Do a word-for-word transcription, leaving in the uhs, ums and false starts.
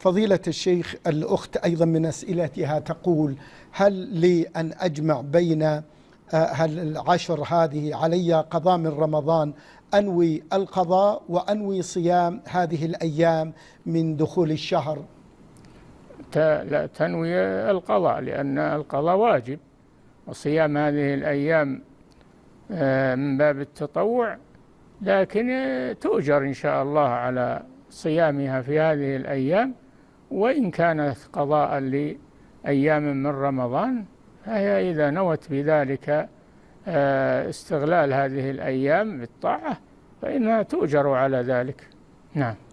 فضيلة الشيخ، الأخت أيضا من أسئلتها تقول: هل لي أن أجمع بين هل العشر هذه علي قضاء من رمضان، أنوي القضاء وأنوي صيام هذه الأيام من دخول الشهر؟ لا، تنوي القضاء، لأن القضاء واجب، وصيام هذه الأيام من باب التطوع، لكن تؤجر إن شاء الله على صيامها في هذه الأيام، وإن كانت قضاء لأيام من رمضان، فهي إذا نوت بذلك استغلال هذه الأيام بالطاعة فإنها تؤجر على ذلك. نعم.